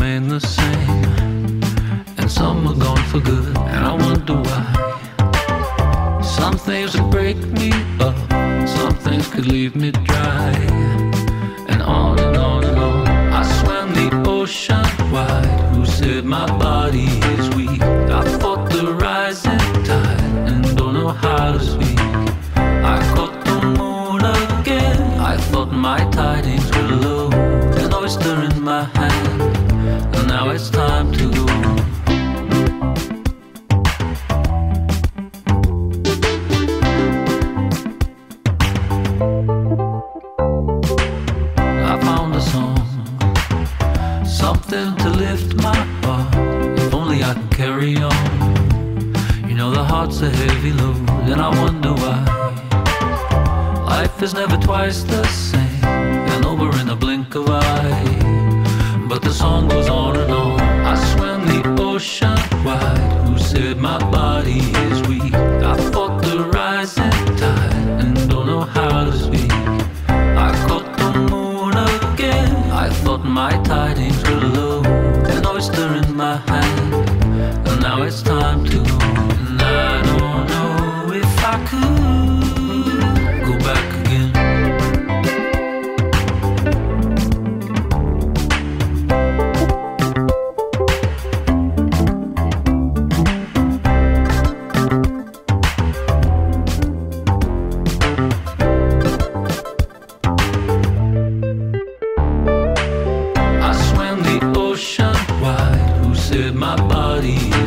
remain the same, and some are gone for good, and I wonder why. Some things would break me up, some things could leave me dry, and on and on and on. I swam the ocean wide, who said my body is weak? I fought the rising tide and don't know how to speak. I caught the moon again, I thought my tidings were low, an oyster in my hand, and now it's time to go. I found a song, something to lift my heart, if only I can carry on. You know the heart's a heavy load, and I wonder why. Life is never twice the same, and over in a blink of eye. But the song goes on and on. I swam the ocean wide, who said my body is weak? I fought the rising tide and don't know how to speak. I caught the moon again, I thought my tidings were low, an oyster in my hand, and now it's time to go. And I don't know if I could go back again. I swam the ocean wide, who said my body is weak? I fought the rising tide and don't know how to speak. I caught the moon again, I thought my tidings were low, an oyster in my hand, and now it's time to go. And I don't know if I could go back again. I swam the ocean wide, who said my body is weak? I fought the rising tide and don't know how to speak. I caught the moon again, I thought my tidings were low, an oyster in my hand, and now it's time to go. And I don't know if I could go back again.